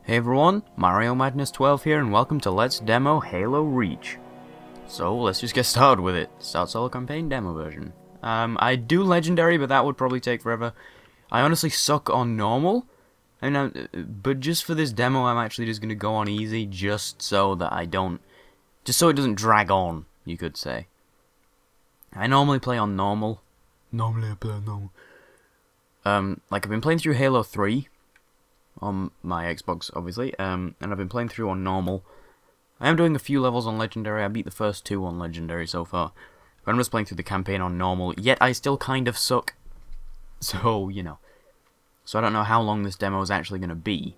Hey everyone, Mario Madness 12 here, and welcome to Let's Demo Halo Reach. So let's just get started with it. Start solo campaign demo version. I do legendary, but that would probably take forever. I honestly suck on normal, but just for this demo, I'm actually just gonna go on easy, just so it doesn't drag on, you could say. I normally play on normal. Normally I play on normal. Like I've been playing through Halo 3 on my Xbox, obviously, and I've been playing through on normal. I am doing a few levels on legendary. I beat the first 2 on legendary so far, but I'm just playing through the campaign on normal. Yet I still kind of suck, so you know. So I don't know how long this demo is actually going to be.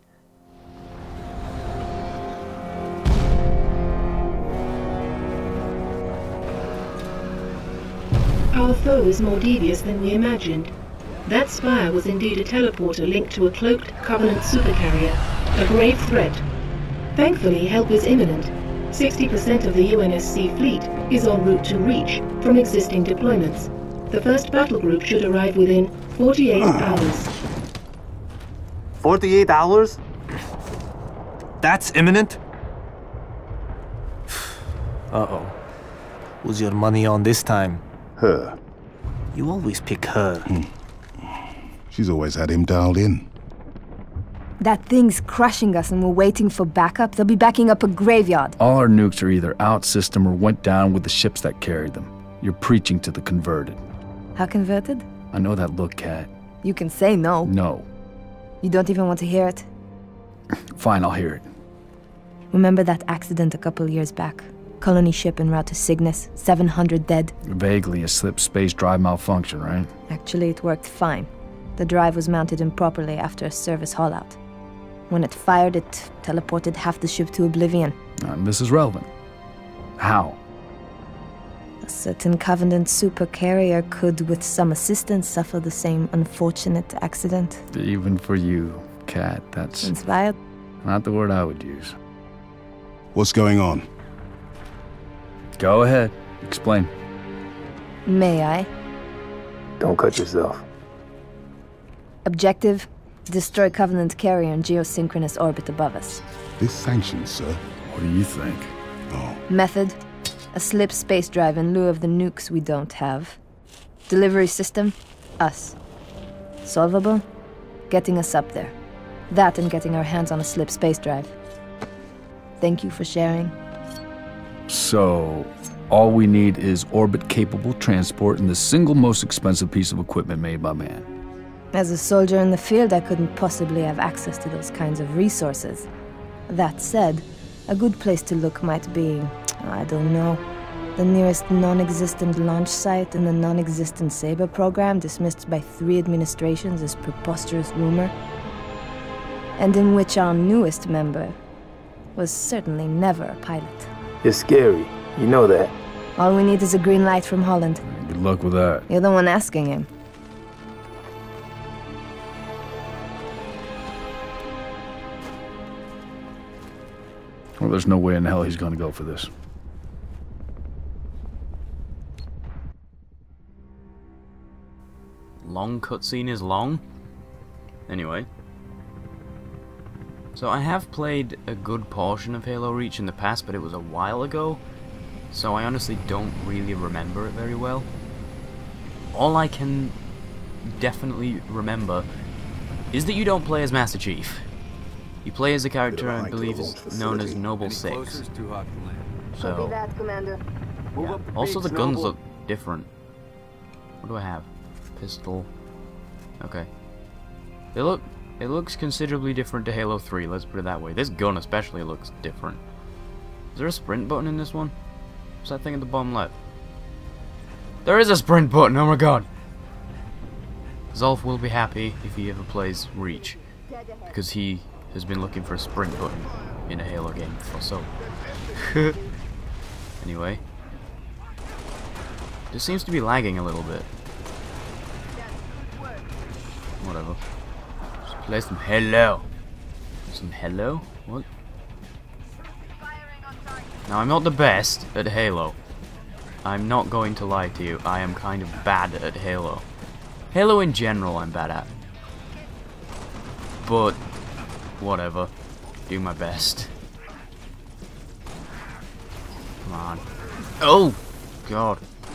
Our foe is more devious than we imagined. That spire was indeed a teleporter linked to a cloaked Covenant supercarrier, a grave threat. Thankfully, help is imminent. 60% of the UNSC fleet is en route to Reach from existing deployments. The first battle group should arrive within 48 hours. 48 hours? That's imminent? Uh-oh. Who's your money on this time? Her. You always pick her. She's always had him dialed in. That thing's crushing us and we're waiting for backup. They'll be backing up a graveyard. All our nukes are either out system or went down with the ships that carried them. You're preaching to the converted. How converted? I know that look, Cat. You can say no. No. You don't even want to hear it. Fine, I'll hear it. Remember that accident a couple years back? Colony ship en route to Cygnus, 700 dead. Vaguely a slip space drive malfunction, right? Actually, it worked fine. The drive was mounted improperly after a service haul-out. When it fired, it teleported half the ship to oblivion. This is relevant. How? A certain Covenant supercarrier could, with some assistance, suffer the same unfortunate accident. Even for you, Cat, that's Inspired? not the word I would use. What's going on? Go ahead. Explain. May I? Don't cut yourself. Objective: destroy Covenant carrier in geosynchronous orbit above us. This sanctioned, sir. What do you think? Oh. Method: a slip space drive in lieu of the nukes we don't have. Delivery system: us. Solvable: getting us up there. That and getting our hands on a slip space drive. Thank you for sharing. So, all we need is orbit-capable transport and the single most expensive piece of equipment made by man. As a soldier in the field, I couldn't possibly have access to those kinds of resources. That said, a good place to look might be, I don't know, the nearest non-existent launch site in the non-existent Saber program dismissed by 3 administrations as preposterous rumor, and in which our newest member was certainly never a pilot. You're scary. You know that. All we need is a green light from Holland. Good luck with that. You're the one asking him. Well, there's no way in hell he's gonna go for this. Long cutscene is long. Anyway. So I have played a good portion of Halo Reach in the past, but it was a while ago, so I honestly don't really remember it very well. All I can definitely remember is that you don't play as Master Chief. You play as a character I believe is known as Noble 6. So, yeah. Also the guns look different. What do I have? Pistol. Okay. It looks considerably different to Halo 3, let's put it that way. This gun especially looks different. Is there a sprint button in this one? What's that thing at the bottom left? There is a sprint button, oh my god! Zolf will be happy if he ever plays Reach, because he has been looking for a sprint button in a Halo game or so. Anyway. This seems to be lagging a little bit. Whatever. Play some Halo. Some Halo? What? Now, I'm not the best at Halo. I'm not going to lie to you. I am kind of bad at Halo. Halo in general I'm bad at. But, whatever. do my best. Come on. Oh! God.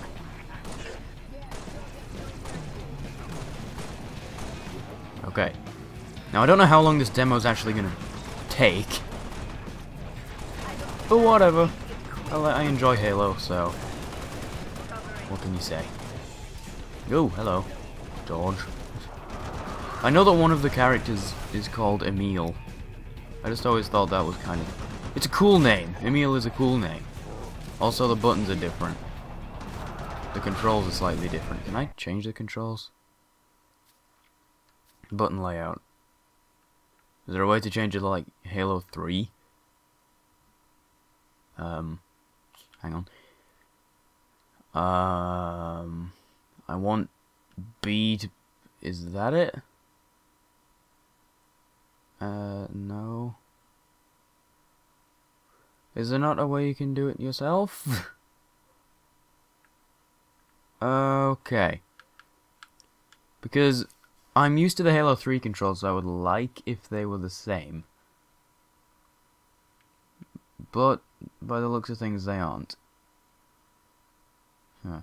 Okay. Now, I don't know how long this demo is actually going to take. But whatever. I enjoy Halo, so... what can you say? Oh, hello. George. I know that one of the characters is called Emil. I just always thought that was kind of... it's a cool name. Emil is a cool name. Also, the buttons are different. The controls are slightly different. Can I change the controls? Button layout. Is there a way to change it to, like, Halo 3? Hang on. I want B to... is that it? No. Is there not a way you can do it yourself? Okay. Because I'm used to the Halo 3 controls, so I would like if they were the same. But, by the looks of things, they aren't. Huh.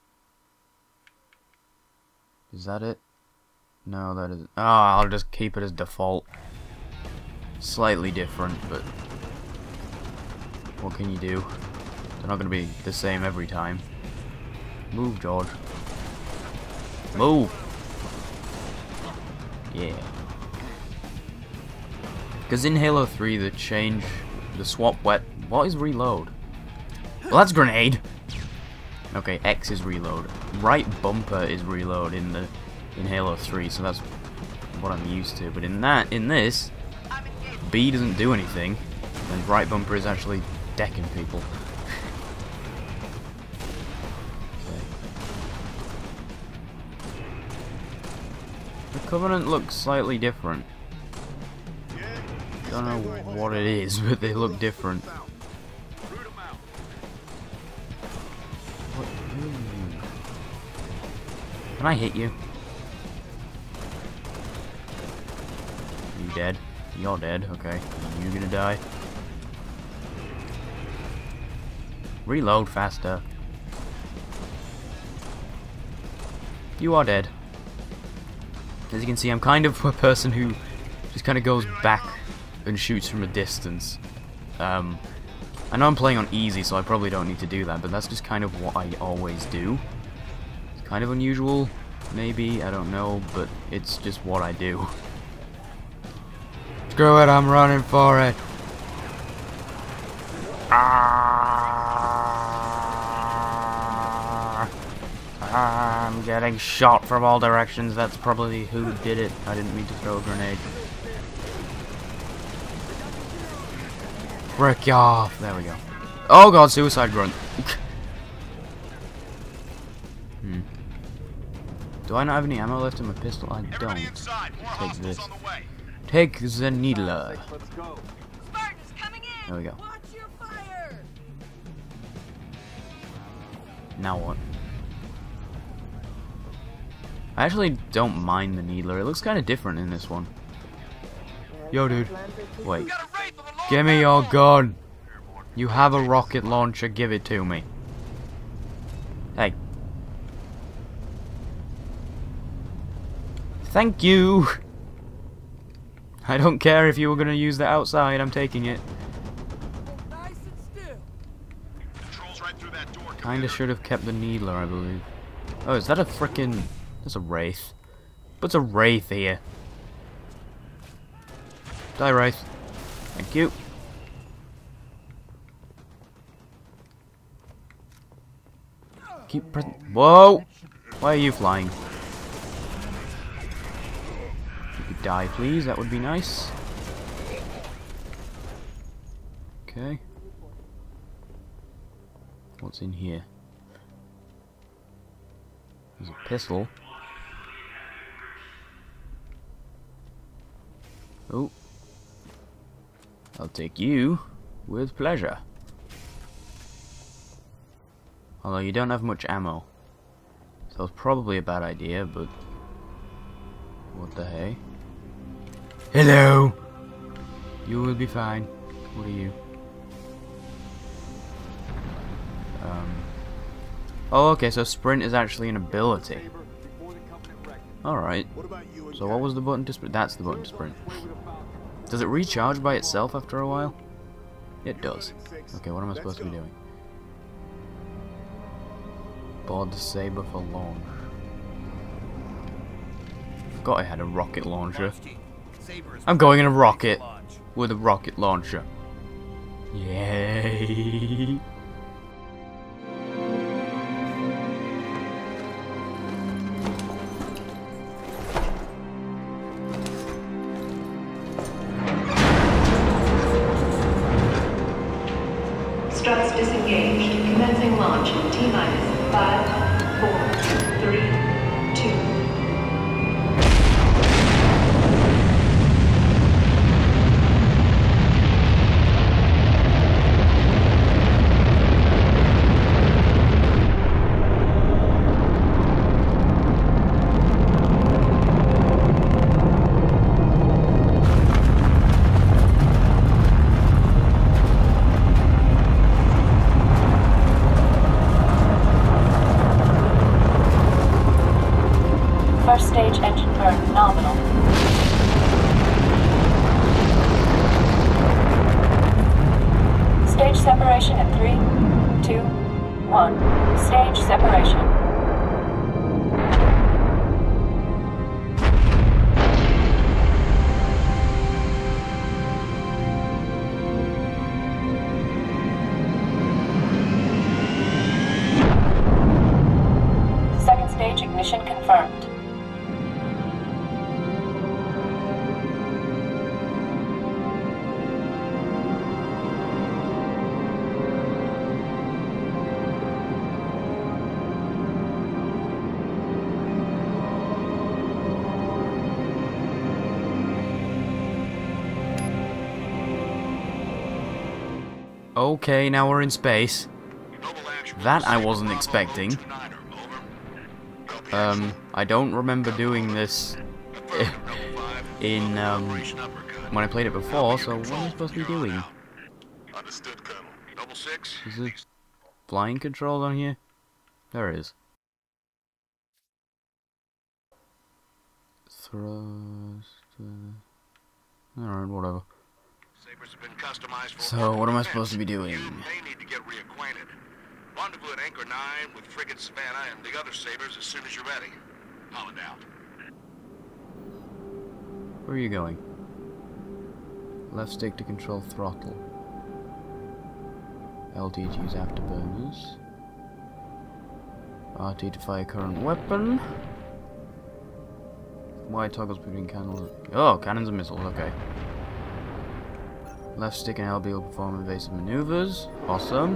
Is that it? No, that isn't. Ah, I'll just keep it as default. Slightly different, but... what can you do? They're not going to be the same every time. Move, George. Move! Yeah. Because in Halo 3, the swap wet... what is reload? Well, that's grenade! Okay, X is reload. Right bumper is reload in Halo 3, so that's what I'm used to. But in this, B doesn't do anything, and right bumper is actually decking people. The Covenant looks slightly different. Don't know what it is, but they look different. Can I hit you? You dead? You're dead, okay. You're gonna die. Reload faster. You are dead. As you can see, I'm kind of a person who just kind of goes back and shoots from a distance. I know I'm playing on easy, so I probably don't need to do that, but that's just kind of what I always do. It's kind of unusual, maybe, I don't know, but it's just what I do. Screw it, I'm running for it. I'm getting shot from all directions. That's probably who did it. I didn't mean to throw a grenade. Frick off. There we go. Oh god, suicide grunt. Do I not have any ammo left in my pistol? I don't. Take this. Take the needler. There we go. Now what? I actually don't mind the needler. It looks kind of different in this one. Yo, dude. Wait. Give me your gun. You have a rocket launcher. Give it to me. Hey. Thank you. I don't care if you were going to use that outside. I'm taking it. Kinda should have kept the needler, I believe. Oh, is that a frickin'... that's a wraith. What's a wraith here? Die, wraith. Thank you. Keep pressing... whoa! Why are you flying? If you could die, please, that would be nice. Okay. What's in here? There's a pistol. Oh. I'll take you with pleasure. Although you don't have much ammo. So it's probably a bad idea, but... what the hey? Hello! You will be fine. What are you? Oh, okay, so sprint is actually an ability. Alright. So what was the button to sprint? That's the button to sprint. Does it recharge by itself after a while? It does. Okay, what am I supposed to be doing? Board the Saber for launch. Forgot I had a rocket launcher. I'm going in a rocket with a rocket launcher. Yay! Struts disengaged. Commencing launch in T-minus 5, 4, 3, 2. First stage engine burn nominal. Stage separation in 3, 2, 1. Stage separation. Second stage ignition confirmed. Okay, now we're in space. That I wasn't expecting. I don't remember doing this in, when I played it before, so what am I supposed to be doing? Understood, Colonel. Double six. Is there flying controls on here? There is. Thrust... Alright, whatever. So, what am I supposed to be doing? You may need to get reacquainted. Rendezvous at Anchor 9 with Frigate Savannah and the other Sabres as soon as you're ready. Holland out. Where are you going? Left stick to control throttle. LT to use afterburners. RT to fire current weapon. Y toggles between cannons. Oh, cannons and missiles, okay. Left stick and LB will perform evasive maneuvers. Awesome.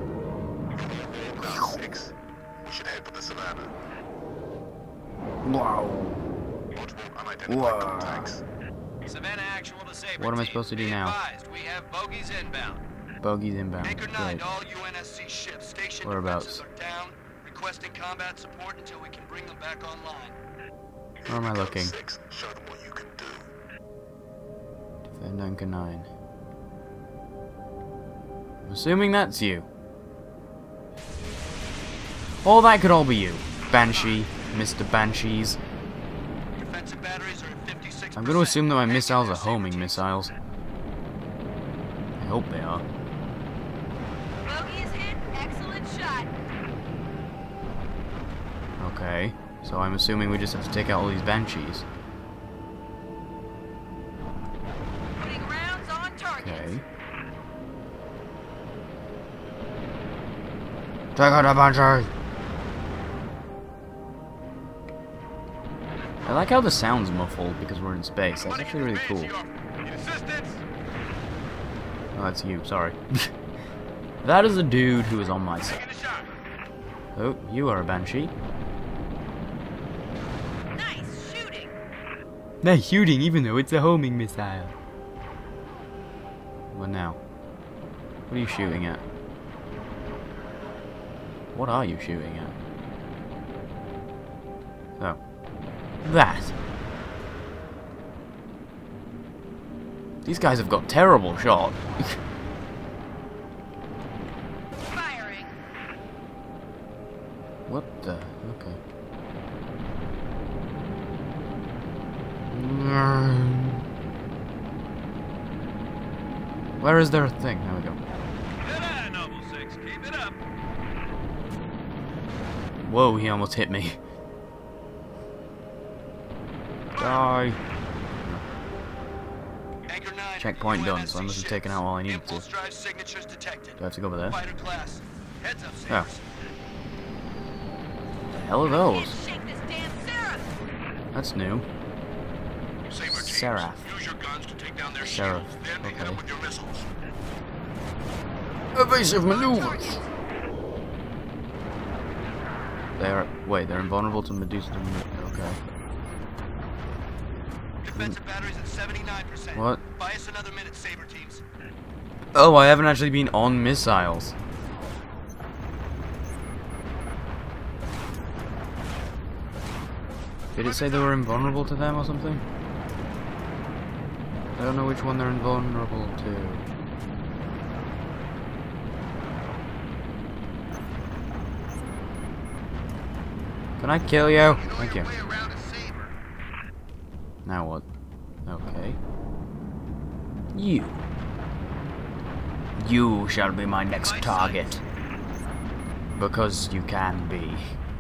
Now 6. We should head for the Savannah. Wow. Multiple unidentified contacts. Savannah actual to Sabre What am I team. supposed to do Be now? advised, we have bogies inbound. Bogies inbound. Anchor 9 Great. to all UNSC ships. Station Whereabouts? defenses are down. Requesting combat support until we can bring them back online. Where am I looking? 6. Show them what you can do. Defend Anchor 9. I'm assuming that's you. Oh, that could all be you. Banshee, Mr. Banshees. Defensive batteries are at 56%. I'm going to assume that my missiles are Anchor homing Sabre missiles. I hope they are. Bogey is hit. Excellent shot. Okay, so I'm assuming we just have to take out all these Banshees. Putting rounds on target. Okay. Take out the Banshee! I like how the sound's muffled because we're in space. That's actually really cool. Oh, that's you, sorry. That is a dude who is on my side. Oh, you are a Banshee. Nice shooting. Nice shooting, even though it's a homing missile. What now? What are you shooting at? What are you shooting at? Oh. That. These guys have got terrible shot. Firing. What the? Okay. Where is there a thing? There we go. Good eye, Noble Six. Keep it up. Whoa, he almost hit me. Die. Anchor 9. Checkpoint done, so I UNSC must have ships. taken out all I needed to. Impulse drive signatures detected. Do I have to go over there? Fighter class. Heads up, Oh. Sabers. What the hell are those? Can't shake this damn Seraph. That's new. Saber teams, Seraph. use your guns to take down their Seraph, shields, then hit okay. them with your missiles. Evasive maneuvers! They're invulnerable to Medusa. Okay. Defensive batteries at 79%. What? Buy us another minute, Saber teams. Oh, I haven't actually been on missiles. Did it say they were invulnerable to them or something? I don't know which one they're invulnerable to. Can I kill you? Thank you. Now what? Okay. You shall be my next target. Because you can be.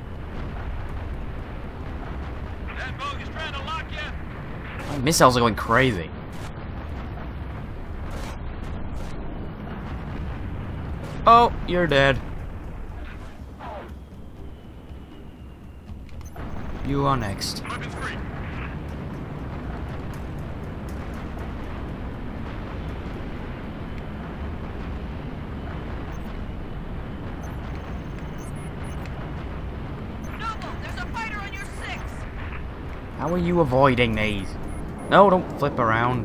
That bogey's trying to lock you. My missiles are going crazy. Oh, you're dead. You are next. Weapons free. Noble, there's a fighter on your 6. How are you avoiding these? No, don't flip around.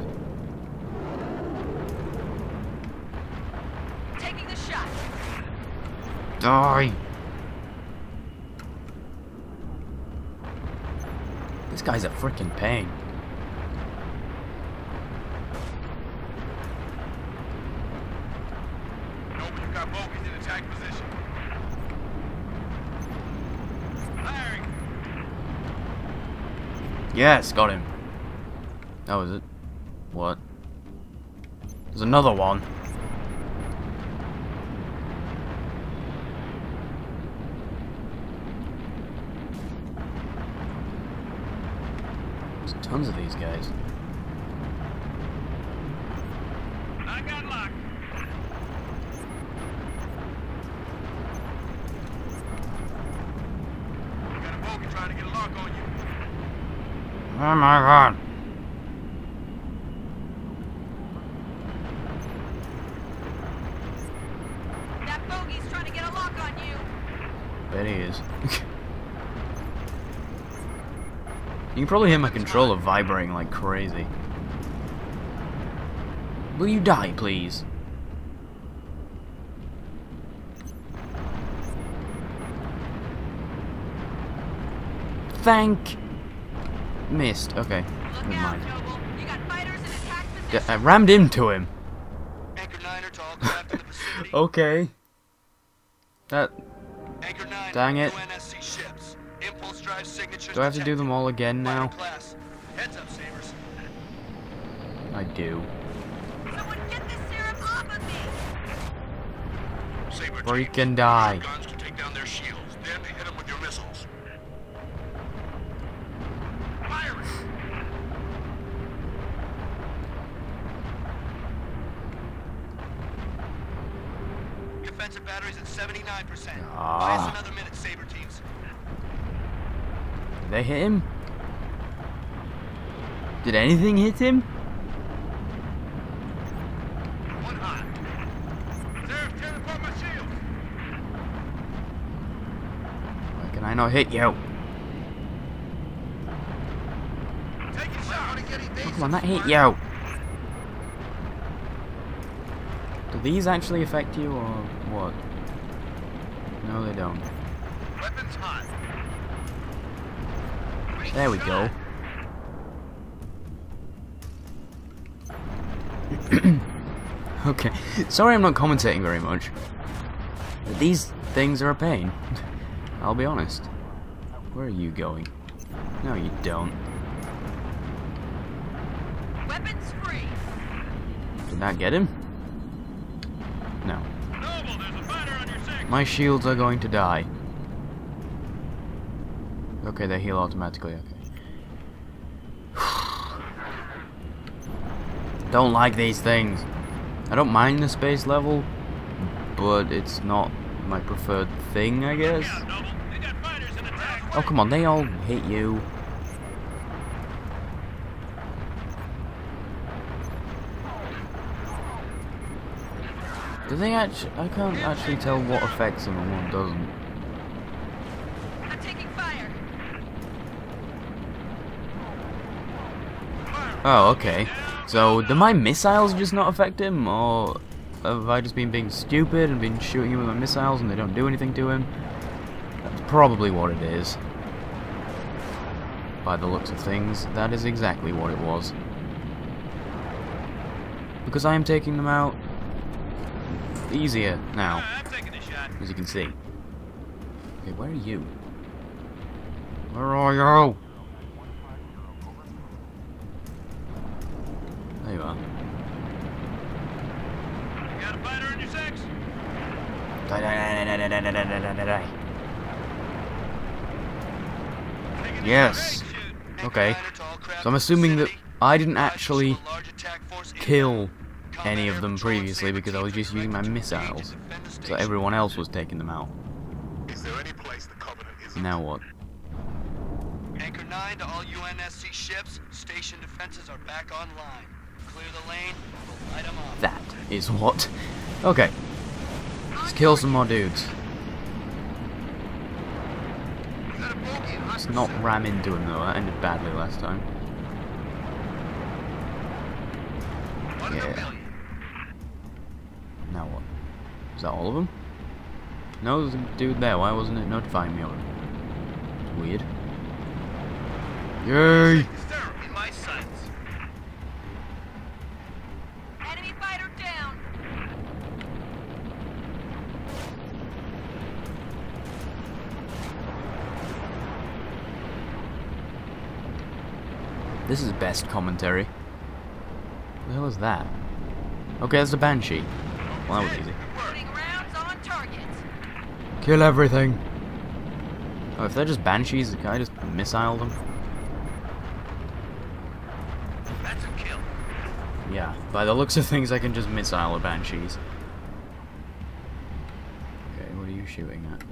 Taking the shot. Die. This guy's a freaking pain. Noble, you've got bogeys in attack position. Firing. Yes, got him. That was it. What? There's another one. There's tons of these guys. I got locked. You got a bogey trying to get a lock on you. Oh my god. That bogey's trying to get a lock on you. Bet he is. You can probably hear my controller vibrating like crazy. Will you die, please? Thank... Missed. Okay. Look Never out, mind. Noble. You got fighters in attack position. I rammed into him. Anchor 9 are to all craft in the vicinity. Okay. That... Anchor 9 Dang it. UNSC ships. Impulse drive signatures Do I have to do detected. them all again now? Fighter class. Heads up, Sabers. I do. Someone get this Seraph off of me. Saber Freaking teams, die. use your guns to take down their shields, then hit them with your missiles. Firing. Defensive batteries at 79%. Buy Ah. us another minute, Saber teams. Did they hit him? Did anything hit him? One hot. Seraph, tear apart my shields. Why can I not hit you? Take a shot. Oh, come on, that hit you. Do these actually affect you or what? No, they don't. Weapons hot. There we go. Okay, sorry I'm not commentating very much. But these things are a pain. I'll be honest. Where are you going? No, you don't. Weapons free. Did that get him? No. My shields are going to die. Okay, they heal automatically, okay. Don't like these things. I don't mind the space level, but it's not my preferred thing, I guess. Oh, come on, they all hit you. Do they actually... I can't actually tell what affects them and what doesn't. I'm taking fire. Oh, okay. So, do my missiles just not affect him, or have I just been being stupid and been shooting him with my missiles and they don't do anything to him? That's probably what it is. By the looks of things, that is exactly what it was. Because I am taking them out easier now, as you can see. Okay, where are you? Where are you? There you are. You got a fighter in your six? Die, die, die, die, die, die, die, die, die, die. Yes. Okay. So I'm assuming that I didn't actually kill any of them previously because I was just using my missiles. So everyone else was taking them out. Now what? Anchor 9 to all UNSC ships. Station defenses are back online. Clear the lane. We'll light them up. That is what. Okay. Let's kill some more dudes. Let's not ram into him though. That ended badly last time. Yeah. Now what? Is that all of them? No, there's a dude there. Why wasn't it notifying me of it? It's weird. Yay! In my sights. Enemy fighter down. This is best commentary. What the hell is that? Okay, that's a Banshee. Well, that was easy. Putting rounds on target. Kill everything. Oh, if they're just Banshees, can I just missile them? That's a kill. Yeah, by the looks of things, I can just missile the Banshees. Okay, what are you shooting at?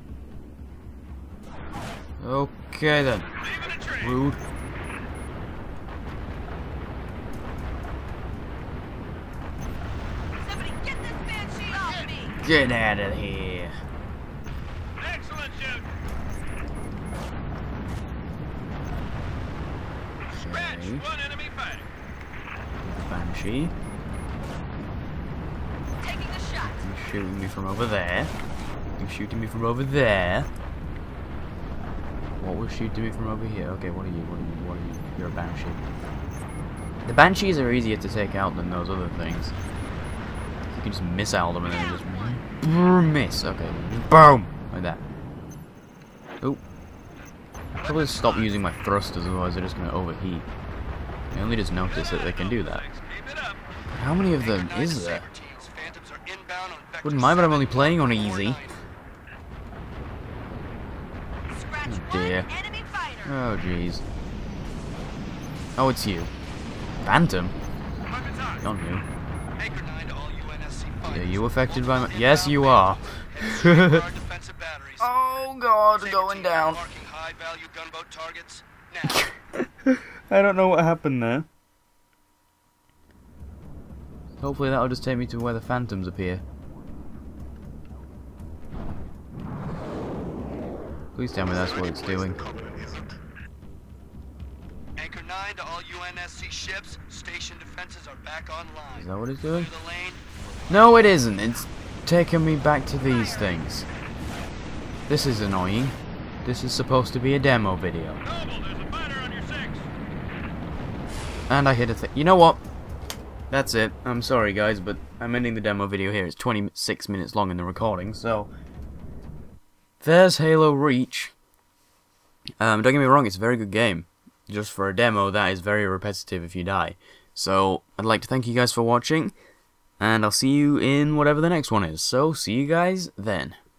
Okay then. Rude. Somebody get this banshee off me. Get out of here. Excellent shoot. Scratch Okay. one enemy fighter. Banshee. Taking the shot. You're shooting me from over there. You're shooting me from over there. What was shooting me from over here? Okay, what are you? What are you? What are you? You're a Banshee. The Banshees are easier to take out than those other things. You can just missile them and then just miss. Okay, boom, like that. Oh, probably stop using my thrusters, otherwise they're just gonna overheat. I only just noticed that they can do that. How many of them is there? Wouldn't mind, but I'm only playing on easy. Scratch Oh, one dear. enemy fighter. Oh jeez. Oh, it's you, Phantom. Not you. Anchor 9 to all UNSC Are fighters. you affected by my? Yes, you are. Oh God, going down. Marking high-value gunboat targets. Now. I don't know what happened there. Hopefully that'll just take me to where the phantoms appear. Please tell me that's what it's doing. Anchor 9 to all UNSC ships. Station defenses are back online. Is that what it's doing? Clear the lane. No, it isn't. It's taking me back to these things. This is annoying. This is supposed to be a demo video. Noble, there's a fighter on your six. And I hit a thing. You know what? that's it. I'm sorry guys, but I'm ending the demo video here. It's 26 minutes long in the recording, so there's Halo Reach. Don't get me wrong, it's a very good game. Just for a demo, that is very repetitive if you die. So, I'd like to thank you guys for watching, and I'll see you in whatever the next one is. So, see you guys then.